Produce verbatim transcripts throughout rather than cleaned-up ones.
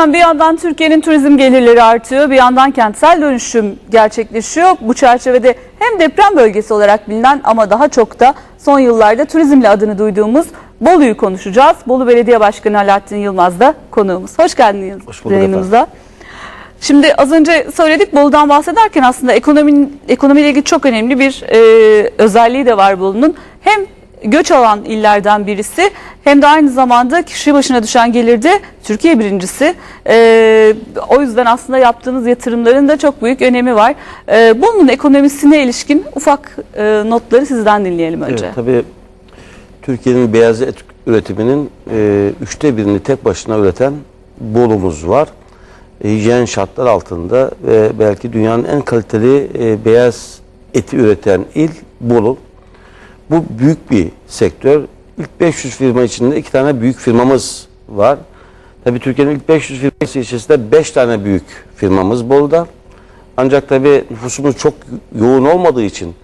Efendim bir yandan Türkiye'nin turizm gelirleri artıyor, bir yandan kentsel dönüşüm gerçekleşiyor. Bu çerçevede hem deprem bölgesi olarak bilinen ama daha çok da son yıllarda turizmle adını duyduğumuz Bolu'yu konuşacağız. Bolu Belediye Başkanı Alaaddin Yılmaz da konuğumuz. Hoş geldiniz yayınımıza. Şimdi az önce söyledik, Bolu'dan bahsederken aslında ekonominin, ekonomiyle ilgili çok önemli bir e, özelliği de var Bolu'nun. Hem göç alan illerden birisi hem de aynı zamanda kişi başına düşen gelirde Türkiye birincisi. Ee, o yüzden aslında yaptığınız yatırımların da çok büyük önemi var. Ee, bunun ekonomisine ilişkin ufak e, notları sizden dinleyelim önce. Evet, tabii Türkiye'nin beyaz et üretiminin e, üçte birini tek başına üreten Bolu'muz var. E, hijyen şartlar altında ve belki dünyanın en kaliteli e, beyaz eti üreten il Bolu. Bu büyük bir sektör. İlk beş yüz firma içinde iki tane büyük firmamız var. Tabii Türkiye'nin ilk beş yüz firması içerisinde beş tane büyük firmamız Bolu'da. Ancak tabii nüfusumuz çok yoğun olmadığı için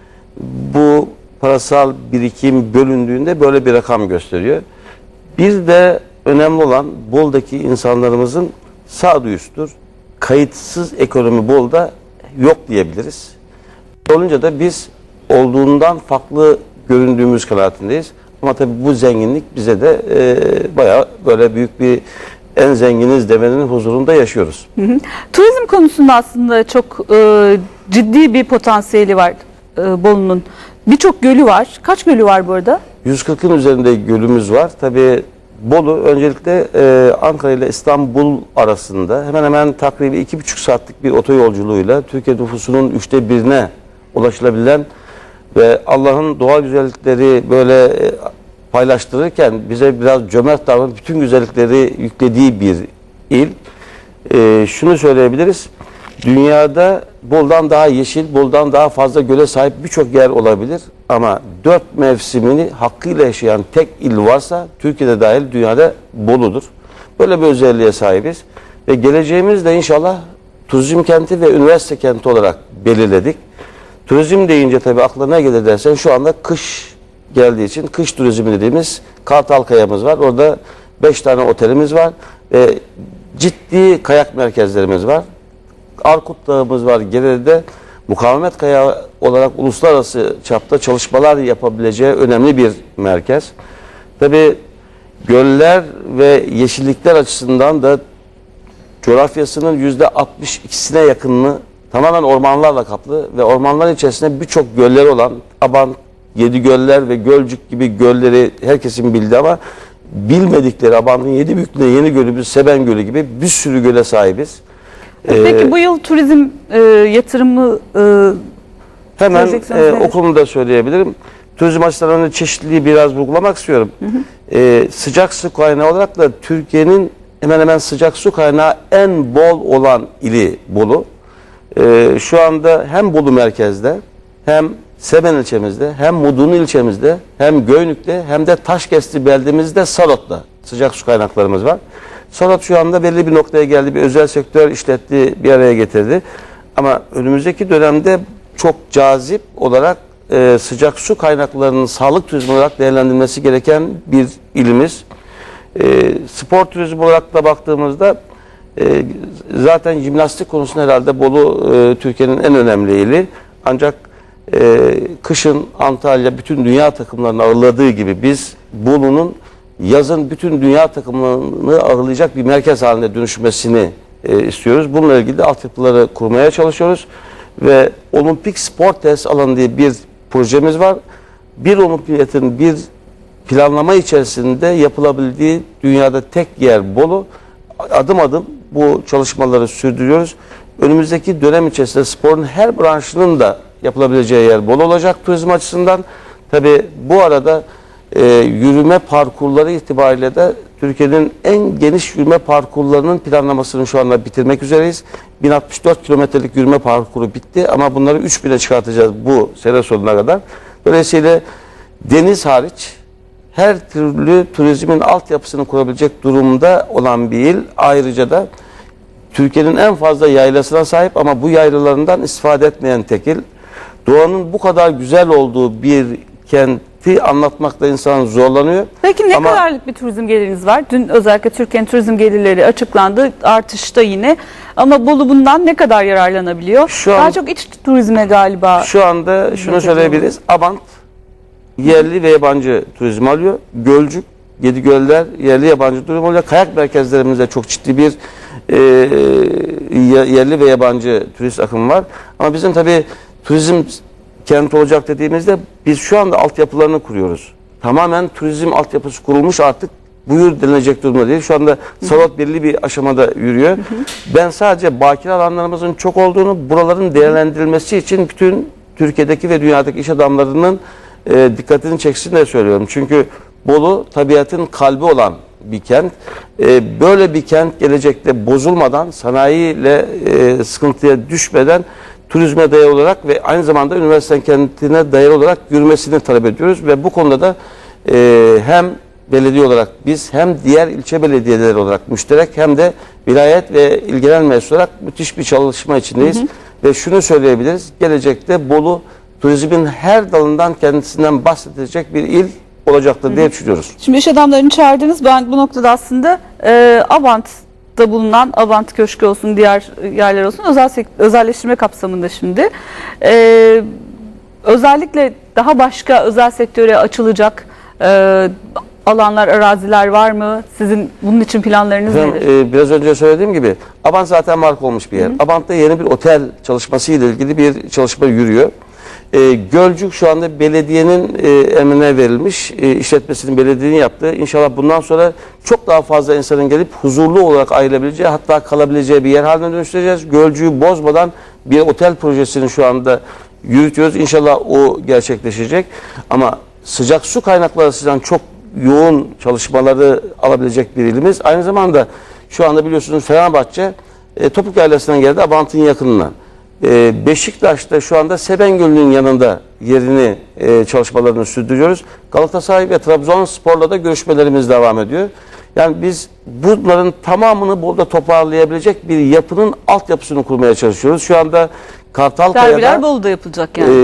bu parasal birikim bölündüğünde böyle bir rakam gösteriyor. Bir de önemli olan Bolu'daki insanlarımızın sağduyusudur. Kayıtsız ekonomi Bolu'da yok diyebiliriz. Olunca da biz olduğundan farklı göründüğümüz kanaatindeyiz. Ama tabii bu zenginlik bize de e, bayağı böyle büyük bir en zenginiz demenin huzurunda yaşıyoruz. Hı hı. Turizm konusunda aslında çok e, ciddi bir potansiyeli var e, Bolu'nun. Birçok gölü var. Kaç gölü var bu arada? yüz kırkın üzerinde gölümüz var. Tabii Bolu öncelikle e, Ankara ile İstanbul arasında hemen hemen takribi iki buçuk saatlik bir otoyolculuğuyla Türkiye nüfusunun üçte birine ulaşılabilen ve Allah'ın doğal güzellikleri böyle paylaştırırken bize biraz cömert davranıp bütün güzellikleri yüklediği bir il. Ee, şunu söyleyebiliriz. Dünyada Bolu'dan daha yeşil, Bolu'dan daha fazla göle sahip birçok yer olabilir. Ama dört mevsimini hakkıyla yaşayan tek il varsa Türkiye'de dahil dünyada Bolu'dur. Böyle bir özelliğe sahibiz. Ve geleceğimiz de inşallah turizm kenti ve üniversite kenti olarak belirledik. Turizm deyince tabii aklına ne gelir dersen şu anda kış geldiği için kış turizmi dediğimiz Kartalkaya'mız var. Orada beş tane otelimiz var ve ciddi kayak merkezlerimiz var. Arkut Dağımız var. Geride Mukavemet Kaya olarak uluslararası çapta çalışmalar yapabileceği önemli bir merkez. Tabii göller ve yeşillikler açısından da coğrafyasının yüzde altmış ikisine yakınını tamamen ormanlarla kaplı ve ormanların içerisinde birçok göller olan Abant, Yedigöller ve Gölcük gibi gölleri herkesin bildiği ama bilmedikleri Abant'ın yedi büyüklüğünde Yeni Gölümüz, Seben Gölü gibi bir sürü göle sahibiz. Peki ee, bu yıl turizm e, yatırımı e, hemen e, o konuda söyleyebilirim. Turizm açısından çeşitliliği biraz vurgulamak istiyorum. Hı hı. E, sıcak su kaynağı olarak da Türkiye'nin hemen hemen sıcak su kaynağı en bol olan ili Bolu. Ee, şu anda hem Bolu merkezde hem Seben ilçemizde hem Mudurnu ilçemizde hem Göynük'te hem de Taşkesti beldemizde Salot'ta sıcak su kaynaklarımız var. Salot şu anda belli bir noktaya geldi. Bir özel sektör işletti, bir araya getirdi. Ama önümüzdeki dönemde çok cazip olarak e, sıcak su kaynaklarının sağlık turizmi olarak değerlendirilmesi gereken bir ilimiz. E, spor turizmi olarak da baktığımızda E, zaten jimnastik konusunda herhalde Bolu e, Türkiye'nin en önemli ili. Ancak e, kışın Antalya bütün dünya takımlarını ağırladığı gibi biz Bolu'nun yazın bütün dünya takımlarını ağırlayacak bir merkez haline dönüşmesini e, istiyoruz. Bununla ilgili de altyapıları kurmaya çalışıyoruz. Ve olimpik spor tesis alanı diye bir projemiz var. Bir olimpiyatin bir planlama içerisinde yapılabildiği dünyada tek yer Bolu. Adım adım bu çalışmaları sürdürüyoruz. Önümüzdeki dönem içerisinde sporun her branşının da yapılabileceği yer Bolu olacak turizm açısından. Tabii bu arada e, yürüme parkurları itibariyle de Türkiye'nin en geniş yürüme parkurlarının planlamasını şu anda bitirmek üzereyiz. bin altmış dört kilometrelik yürüme parkuru bitti ama bunları üç bine çıkartacağız bu sene sonuna kadar. Dolayısıyla deniz hariç her türlü turizmin altyapısını kurabilecek durumda olan bir il. Ayrıca da Türkiye'nin en fazla yaylasına sahip ama bu yaylalarından istifade etmeyen tek il. Doğanın bu kadar güzel olduğu bir kent kenti anlatmakta insan zorlanıyor. Peki ne Ama, kadarlık bir turizm geliriniz var? Dün özellikle Türkiye'nin turizm gelirleri açıklandı, artışta yine. Ama Bolu bundan ne kadar yararlanabiliyor? Şu Daha an, çok iç turizme galiba. Şu anda şunu söyleyebiliriz. Abant yerli ve yabancı turizm alıyor. Gölcük, Yedigöller yerli yabancı turizm alıyor. Kayak merkezlerimizde çok ciddi bir e, yerli ve yabancı turist akımı var. Ama bizim tabii turizm kent olacak dediğimizde biz şu anda altyapılarını kuruyoruz. Tamamen turizm altyapısı kurulmuş, artık buyur denilecek durumda değil. Şu anda Salot belli bir aşamada yürüyor. Hı hı. Ben sadece bakire alanlarımızın çok olduğunu, buraların değerlendirilmesi için bütün Türkiye'deki ve dünyadaki iş adamlarının e, dikkatini çeksin de söylüyorum. Çünkü Bolu tabiatın kalbi olan bir kent. E, böyle bir kent gelecekte bozulmadan, sanayiyle e, sıkıntıya düşmeden turizme dayalı olarak ve aynı zamanda üniversite kentine dayalı olarak yürümesini talep ediyoruz. Ve bu konuda da e, hem belediye olarak biz, hem diğer ilçe belediyeleri olarak müşterek, hem de vilayet ve ilgilenen meclis olarak müthiş bir çalışma içindeyiz. Hı hı. Ve şunu söyleyebiliriz: gelecekte Bolu turizmin her dalından kendisinden bahsedecek bir il olacaktır diye düşünüyoruz. Şimdi iş adamlarını çağırdınız. Ben bu noktada aslında e, Abant'ta bulunan Abant Köşkü olsun, diğer yerler olsun, özel özelleştirme kapsamında şimdi. E, özellikle daha başka özel sektöre açılacak e, alanlar, araziler var mı? Sizin bunun için planlarınız Efendim, nedir? E, biraz önce söylediğim gibi Abant zaten marka olmuş bir yer. Hı hı. Abant'ta yeni bir otel çalışması ile ilgili bir çalışma yürüyor. E, Gölcük şu anda belediyenin e, emrine verilmiş, e, işletmesinin belediyenin yaptığı. İnşallah bundan sonra çok daha fazla insanın gelip huzurlu olarak ayrılabileceği, hatta kalabileceği bir yer haline dönüştüreceğiz. Gölcük'ü bozmadan bir otel projesini şu anda yürütüyoruz. İnşallah o gerçekleşecek. Ama sıcak su kaynakları açısından çok yoğun çalışmaları alabilecek bir ilimiz. Aynı zamanda şu anda biliyorsunuz Fenerbahçe e, Topuk Yaylası'ndan geldi, Abant'ın yakınına. E, Beşiktaş'ta şu anda Seben Gölü'nün yanında yerini e, çalışmalarını sürdürüyoruz. Galatasaray ve Trabzonspor'la da görüşmelerimiz devam ediyor. Yani biz bunların tamamını burada toparlayabilecek bir yapının altyapısını kurmaya çalışıyoruz. Şu anda Kartalkaya'da Derbiler Bolu'da yapılacak yani.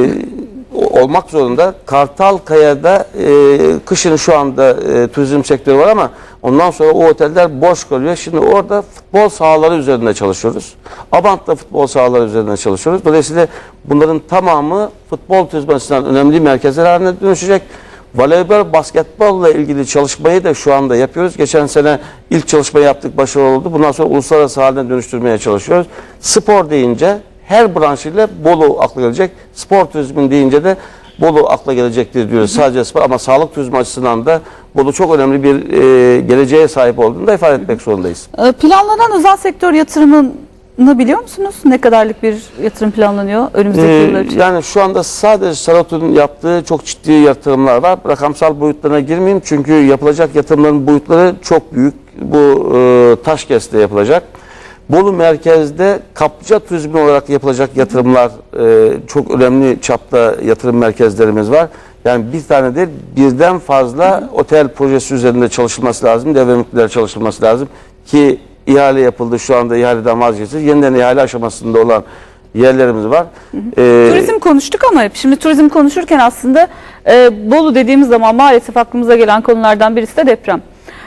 E, olmak zorunda. Kartalkaya'da e, kışın şu anda e, turizm sektörü var ama ondan sonra o oteller boş kalıyor. Şimdi orada futbol sahaları üzerinde çalışıyoruz. Abant'ta futbol sahaları üzerinde çalışıyoruz. Dolayısıyla bunların tamamı futbol turizmi açısından önemli merkezler haline dönüşecek. Voleybol, basketbolla ilgili çalışmayı da şu anda yapıyoruz. Geçen sene ilk çalışmayı yaptık, başarılı oldu. Bundan sonra uluslararası haline dönüştürmeye çalışıyoruz. Spor deyince her branşıyla Bolu akla gelecek. Spor turizmin deyince de Bolu akla gelecektir diyoruz. Hı hı. Sadece spor ama sağlık turizmi açısından da Bolu çok önemli bir e, geleceğe sahip olduğunu da ifade etmek zorundayız. Planlanan özel sektör yatırımını biliyor musunuz? Ne kadarlık bir yatırım planlanıyor önümüzdeki ee, yıllar için? Yani şu anda sadece Sarot'un yaptığı çok ciddi yatırımlar var. Rakamsal boyutlarına girmeyeyim çünkü yapılacak yatırımların boyutları çok büyük. Bu e, Taşkes'te yapılacak. Bolu merkezde kaplıca turizmi olarak yapılacak yatırımlar, e, çok önemli çapta yatırım merkezlerimiz var. Yani bir tane değil, birden fazla hı. otel projesi üzerinde çalışılması lazım, devre çalışılması lazım ki ihale yapıldı, şu anda ihaleden vazgeçildi. Yeniden ihale aşamasında olan yerlerimiz var. Hı hı. Ee, turizm konuştuk ama şimdi turizm konuşurken aslında e, Bolu dediğimiz zaman maalesef aklımıza gelen konulardan birisi de deprem.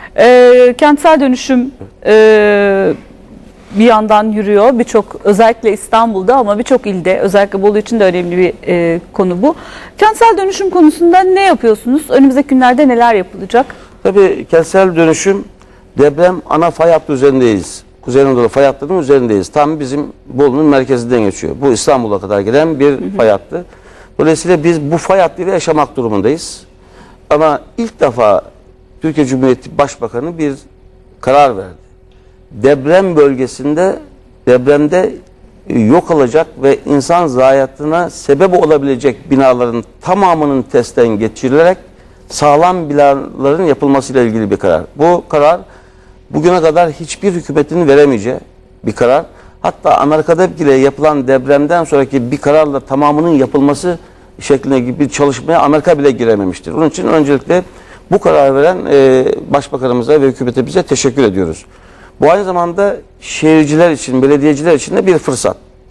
E, kentsel dönüşüm e, bir yandan yürüyor. Birçok, özellikle İstanbul'da ama birçok ilde, özellikle Bolu için de önemli bir e, konu bu. Kentsel dönüşüm konusunda ne yapıyorsunuz? Önümüzdeki günlerde neler yapılacak? Tabii kentsel dönüşüm, deprem ana fay hattı üzerindeyiz. Kuzey Anadolu fay hattının üzerindeyiz. Tam bizim Bolu'nun merkezinden geçiyor. Bu İstanbul'a kadar gelen bir hı hı. fay hattı. Dolayısıyla biz bu fay hattıyla yaşamak durumundayız. Ama ilk defa Türkiye Cumhuriyeti Başbakanı bir karar verdi. Deprem bölgesinde, depremde yok olacak ve insan zayiatına sebep olabilecek binaların tamamının testten geçirilerek sağlam binaların yapılmasıyla ilgili bir karar. Bu karar bugüne kadar hiçbir hükümetin veremeyeceği bir karar. Hatta Amerika'da bile yapılan depremden sonraki bir kararla tamamının yapılması şeklinde bir çalışmaya Amerika bile girememiştir. Onun için öncelikle bu karar veren e, Başbakanımıza ve hükümetimize teşekkür ediyoruz. Bu aynı zamanda şehirciler için, belediyeciler için de bir fırsat.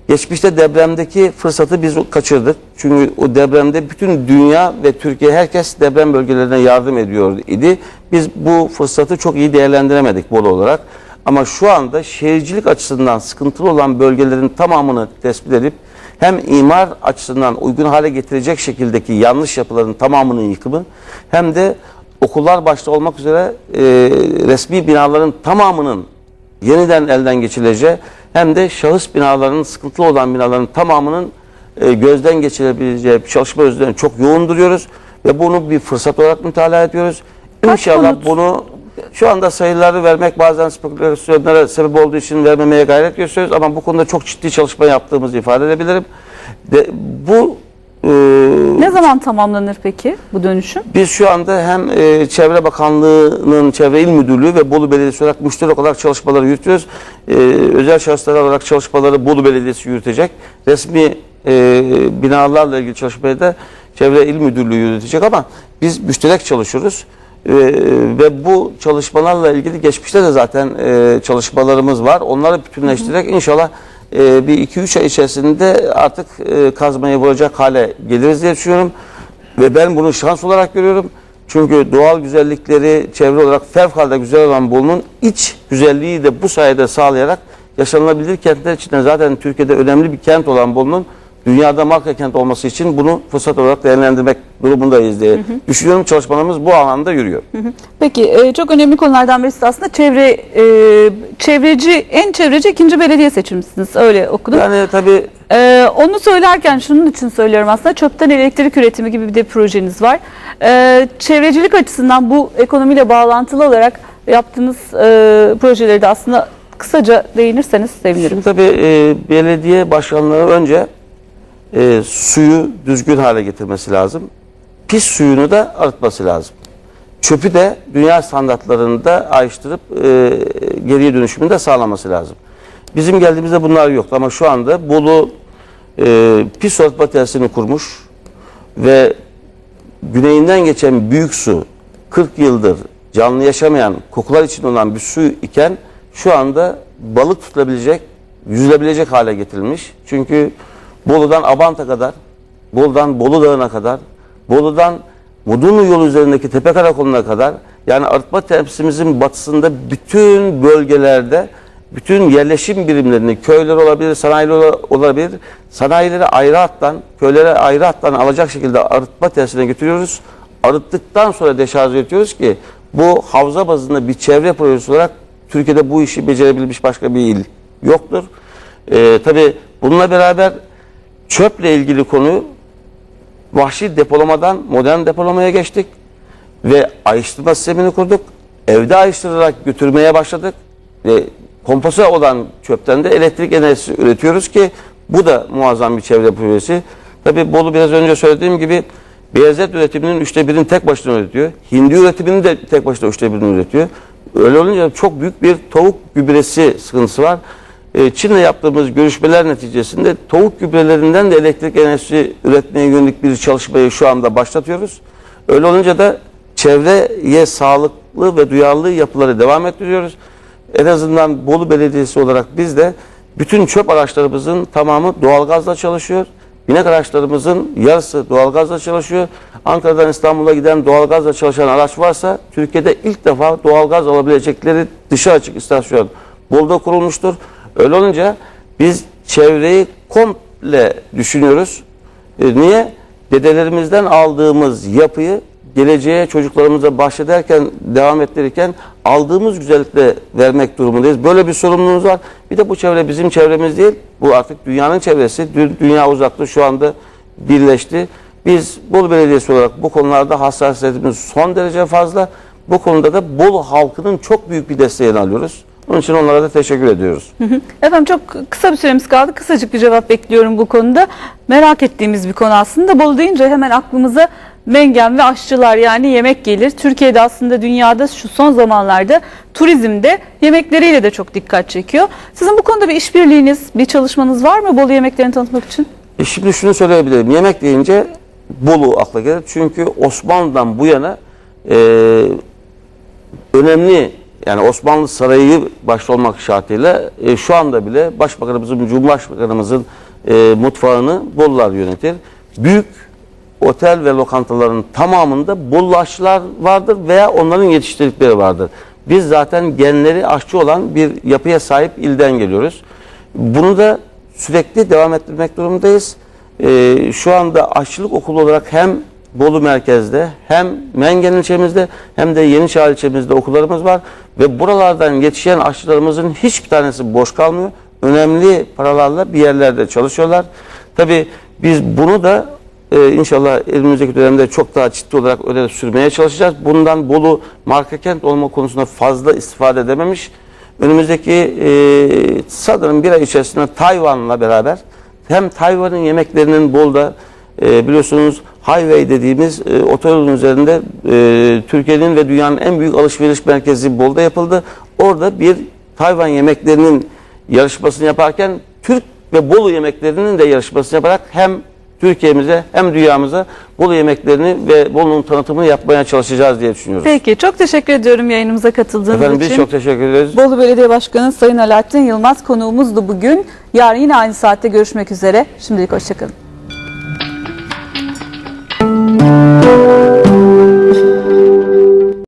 Geçmişte depremdeki fırsatı biz kaçırdık. Çünkü o depremde bütün dünya ve Türkiye, herkes deprem bölgelerine yardım ediyor idi. Biz bu fırsatı çok iyi değerlendiremedik Bolu olarak. Ama şu anda şehircilik açısından sıkıntılı olan bölgelerin tamamını tespit edip hem imar açısından uygun hale getirecek şekildeki yanlış yapıların tamamının yıkımı, hem de okullar başta olmak üzere e, resmi binaların tamamının yeniden elden geçirileceği, hem de şahıs binalarının, sıkıntılı olan binaların tamamının e, gözden geçirebileceği bir çalışma üzerine çok yoğun duruyoruz ve bunu bir fırsat olarak mütalaa ediyoruz. İnşallah bunu, şu anda sayıları vermek bazen spekülasyonlara sebep olduğu için vermemeye gayret gösteriyoruz ama bu konuda çok ciddi çalışma yaptığımızı ifade edebilirim. De, bu e, ne zaman tamamlanır peki bu dönüşüm? Biz şu anda hem e, Çevre Bakanlığı'nın Çevre İl Müdürlüğü ve Bolu Belediyesi olarak müşterek olarak çalışmaları yürütüyoruz. E, özel şahıslar olarak çalışmaları Bolu Belediyesi yürütecek. Resmi e, binalarla ilgili çalışmayı da Çevre İl Müdürlüğü yürütecek ama biz müşterek çalışıyoruz. Ee, ve bu çalışmalarla ilgili geçmişte de zaten e, çalışmalarımız var. Onları bütünleştirerek inşallah e, bir iki üç ay içerisinde artık e, kazmayı vuracak hale geliriz diye düşünüyorum. Ve ben bunu şans olarak görüyorum. Çünkü doğal güzellikleri çevre olarak fevkalade güzel olan Bolu'nun iç güzelliği de bu sayede sağlayarak yaşanılabilir kentler içinde zaten Türkiye'de önemli bir kent olan Bolu'nun dünyada marka kent olması için bunu fırsat olarak değerlendirmek durumundayız diye hı hı. düşünüyorum. Çalışmalarımız bu alanda yürüyor. Hı hı. Peki e, çok önemli konulardan birisi aslında çevre e, çevreci, en çevreci ikinci belediye seçilmişsiniz. Öyle okudum. Yani tabii e, onu söylerken şunun için söylüyorum, aslında çöpten elektrik üretimi gibi bir de projeniz var. E, çevrecilik açısından bu ekonomiyle bağlantılı olarak yaptığınız e, projeleri de aslında kısaca değinirseniz sevinirim. Şimdi tabii e, belediye başkanları önce E, suyu düzgün hale getirmesi lazım. Pis suyunu da arıtması lazım. Çöpü de dünya standartlarında ayrıştırıp e, geriye dönüşümünü de sağlaması lazım. Bizim geldiğimizde bunlar yoktu ama şu anda Bolu e, pis arıtma tesisini kurmuş ve güneyinden geçen büyük su kırk yıldır canlı yaşamayan, kokular içinde olan bir su iken şu anda balık tutulabilecek, yüzülebilecek hale getirilmiş. Çünkü Bolu'dan Abant'a kadar, Bolu'dan Bolu Dağı'na kadar, Bolu'dan Mudurnu yolu üzerindeki tepe karakoluna kadar, yani arıtma tesisimizin batısında bütün bölgelerde, bütün yerleşim birimlerini, köyler olabilir, sanayiler olabilir, sanayileri ayrı hattan, köylere ayrı hattan alacak şekilde arıtma tesisine götürüyoruz. Arıttıktan sonra deşarj ediyoruz ki bu havza bazında bir çevre projesi olarak Türkiye'de bu işi becerebilmiş başka bir il yoktur. Ee, tabii bununla beraber çöple ilgili konu, vahşi depolamadan modern depolamaya geçtik ve ayrıştırma sistemini kurduk. Evde ayrıştırarak götürmeye başladık ve komposta olan çöpten de elektrik enerjisi üretiyoruz ki bu da muazzam bir çevre projesi. Tabii Bolu biraz önce söylediğim gibi beyaz et üretiminin üçte birini tek başına üretiyor. Hindi üretiminin de tek başına üçte birini üretiyor. Öyle olunca çok büyük bir tavuk gübresi sıkıntısı var. Çin'le yaptığımız görüşmeler neticesinde tavuk gübrelerinden de elektrik enerjisi üretmeye yönelik bir çalışmayı şu anda başlatıyoruz. Öyle olunca da çevreye sağlıklı ve duyarlı yapıları devam ettiriyoruz. En azından Bolu Belediyesi olarak biz de bütün çöp araçlarımızın tamamı doğalgazla çalışıyor. Binek araçlarımızın yarısı doğalgazla çalışıyor. Ankara'dan İstanbul'a giden doğalgazla çalışan araç varsa Türkiye'de ilk defa doğalgaz alabilecekleri dışa açık istasyon Bolu'da kurulmuştur. Öyle olunca biz çevreyi komple düşünüyoruz. E, niye? Dedelerimizden aldığımız yapıyı geleceğe çocuklarımıza bahşederken, devam ettirirken aldığımız güzellikle vermek durumundayız. Böyle bir sorumluluğumuz var. Bir de bu çevre bizim çevremiz değil. Bu artık dünyanın çevresi. Dünya uzaklığı şu anda birleşti. Biz Bolu Belediyesi olarak bu konularda hassasiyetimiz son derece fazla. Bu konuda da Bolu halkının çok büyük bir desteğini alıyoruz. Onun için onlara da teşekkür ediyoruz. Hı hı. Efendim çok kısa bir süremiz kaldı. Kısacık bir cevap bekliyorum bu konuda. Merak ettiğimiz bir konu aslında. Bolu deyince hemen aklımıza mengen ve aşçılar, yani yemek gelir. Türkiye'de aslında dünyada şu son zamanlarda turizmde yemekleriyle de çok dikkat çekiyor. Sizin bu konuda bir işbirliğiniz, bir çalışmanız var mı Bolu yemeklerini tanıtmak için? E şimdi şunu söyleyebilirim. Yemek deyince Bolu akla gelir. Çünkü Osmanlı'dan bu yana e, önemli yani Osmanlı Sarayı başta olmak şartıyla e, şu anda bile Başbakanımızın, Cumhurbaşkanımızın e, mutfağını Bolular yönetir. Büyük otel ve lokantaların tamamında Bolu aşçılar vardır veya onların yetiştirdikleri vardır. Biz zaten genleri aşçı olan bir yapıya sahip ilden geliyoruz. Bunu da sürekli devam ettirmek durumundayız. Ee, şu anda aşçılık okulu olarak hem Bolu merkezde hem Mengen ilçemizde hem de Yeniçağ ilçemizde okullarımız var. Ve buralardan yetişen aşçılarımızın hiçbir tanesi boş kalmıyor. Önemli paralarla bir yerlerde çalışıyorlar. Tabii biz bunu da Ee, inşallah önümüzdeki dönemde çok daha ciddi olarak öyle sürmeye çalışacağız. Bundan Bolu marka kent olma konusunda fazla istifade edememiş. Önümüzdeki e, sanırım bir ay içerisinde Tayvan'la beraber hem Tayvan'ın yemeklerinin Bolu'da e, biliyorsunuz highway dediğimiz e, otoyolun üzerinde e, Türkiye'nin ve dünyanın en büyük alışveriş merkezi Bolu'da yapıldı. Orada bir Tayvan yemeklerinin yarışmasını yaparken Türk ve Bolu yemeklerinin de yarışmasını yaparak hem Türkiye'mize hem dünyamıza Bolu yemeklerini ve Bolu'nun tanıtımını yapmaya çalışacağız diye düşünüyoruz. Peki, çok teşekkür ediyorum yayınımıza katıldığınız Efendim, için. biz çok teşekkür ederiz. Bolu Belediye Başkanı Sayın Alaaddin Yılmaz konuğumuzdu bugün. Yarın yine aynı saatte görüşmek üzere. Şimdilik hoşçakalın.